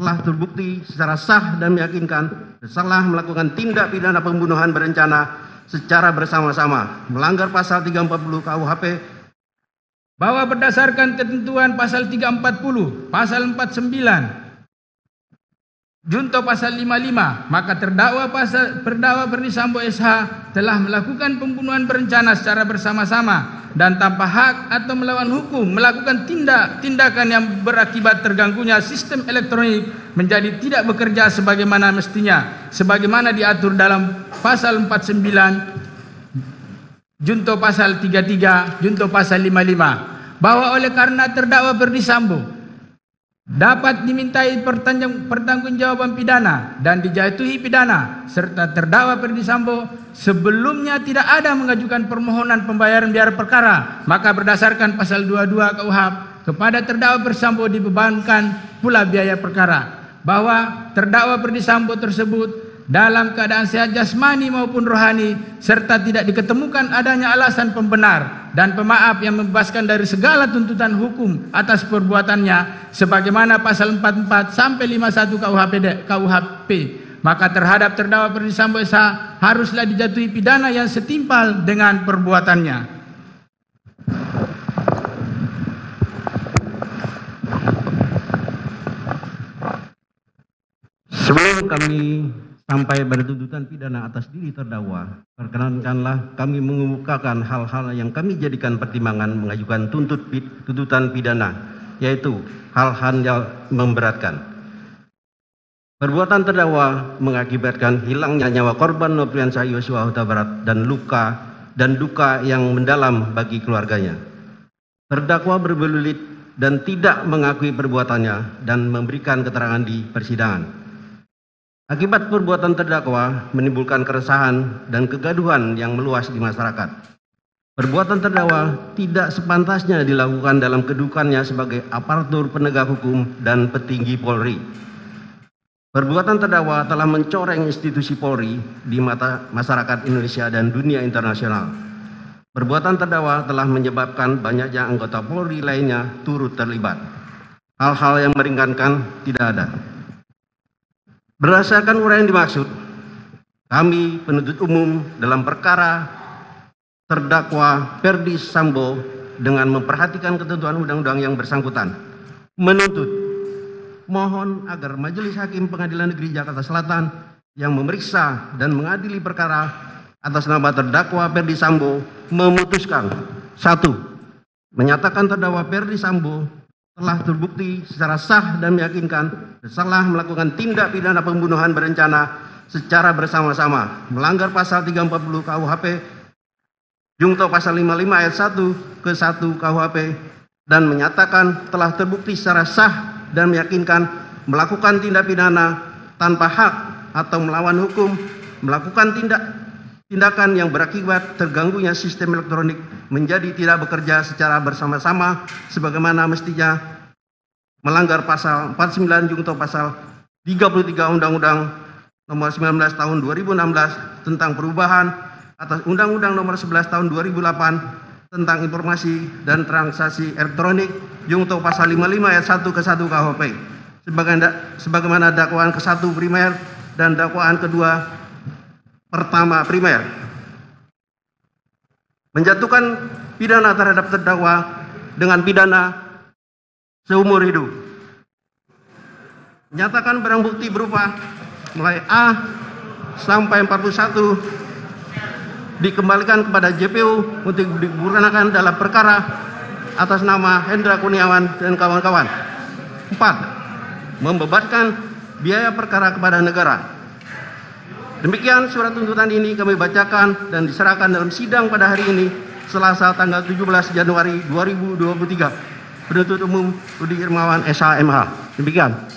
telah terbukti secara sah dan meyakinkan bersalah melakukan tindak pidana pembunuhan berencana secara bersama-sama melanggar pasal 340 KUHP bahwa berdasarkan ketentuan pasal 340, pasal 49, junto pasal 55, maka terdakwa Ferdy Sambo SH telah melakukan pembunuhan berencana secara bersama-sama dan tanpa hak atau melawan hukum, melakukan tindakan yang berakibat terganggunya sistem elektronik menjadi tidak bekerja sebagaimana mestinya, sebagaimana diatur dalam pasal 49, junto pasal 33, junto pasal 55, bahwa oleh karena terdakwa Ferdy Sambo dapat dimintai pertanggungjawaban pidana dan dijatuhi pidana, serta terdakwa Ferdy Sambo sebelumnya tidak ada mengajukan permohonan pembayaran biaya perkara, maka berdasarkan pasal 22 KUHP kepada terdakwa Ferdy Sambo dibebankan pula biaya perkara, bahwa terdakwa Ferdy Sambo tersebut dalam keadaan sehat jasmani maupun rohani serta tidak diketemukan adanya alasan pembenar dan pemaaf yang membebaskan dari segala tuntutan hukum atas perbuatannya sebagaimana pasal 44 sampai 51 KUHP, maka terhadap terdakwa Ferdy Sambo SH haruslah dijatuhi pidana yang setimpal dengan perbuatannya. Sebelum kami sampai pada tuntutan pidana atas diri terdakwa, perkenankanlah kami mengemukakan hal-hal yang kami jadikan pertimbangan mengajukan tuntutan pidana, yaitu hal-hal yang memberatkan. Perbuatan terdakwa mengakibatkan hilangnya nyawa korban Nofriansah Yosua Huta Barat dan duka yang mendalam bagi keluarganya. Terdakwa berbelit dan tidak mengakui perbuatannya dan memberikan keterangan di persidangan. Akibat perbuatan terdakwa menimbulkan keresahan dan kegaduhan yang meluas di masyarakat. Perbuatan terdakwa tidak sepantasnya dilakukan dalam kedudukannya sebagai aparatur penegak hukum dan petinggi Polri. Perbuatan terdakwa telah mencoreng institusi Polri di mata masyarakat Indonesia dan dunia internasional. Perbuatan terdakwa telah menyebabkan banyaknya anggota Polri lainnya turut terlibat. Hal-hal yang meringankan tidak ada. Berdasarkan uraian dimaksud, kami penuntut umum dalam perkara terdakwa Ferdy Sambo dengan memperhatikan ketentuan undang-undang yang bersangkutan menuntut mohon agar Majelis Hakim Pengadilan Negeri Jakarta Selatan yang memeriksa dan mengadili perkara atas nama terdakwa Ferdy Sambo memutuskan: 1. Menyatakan terdakwa Ferdy Sambo telah terbukti secara sah dan meyakinkan bersalah melakukan tindak pidana pembunuhan berencana secara bersama-sama melanggar pasal 340 KUHP junto pasal 55 ayat 1 ke 1 KUHP dan menyatakan telah terbukti secara sah dan meyakinkan melakukan tindak pidana tanpa hak atau melawan hukum, melakukan tindakan yang berakibat terganggunya sistem elektronik menjadi tidak bekerja secara bersama-sama sebagaimana mestinya, melanggar pasal 49 junto pasal 33 Undang-Undang Nomor 19 Tahun 2016 tentang perubahan atas Undang-Undang Nomor 11 Tahun 2008 tentang informasi dan transaksi elektronik junto pasal 55 ayat 1 ke 1 KUHP sebagaimana dakwaan ke-1 primer dan dakwaan kedua pertama primer. Menjatuhkan pidana terhadap terdakwa dengan pidana seumur hidup. Menyatakan barang bukti berupa mulai A sampai 41 dikembalikan kepada JPU untuk digunakan dalam perkara atas nama Hendra Kurniawan dan kawan-kawan. 4. Membebankan biaya perkara kepada negara. Demikian surat tuntutan ini kami bacakan dan diserahkan dalam sidang pada hari ini, Selasa tanggal 17 Januari 2023. Penuntut umum Rudi Irmawan SH MH. Demikian.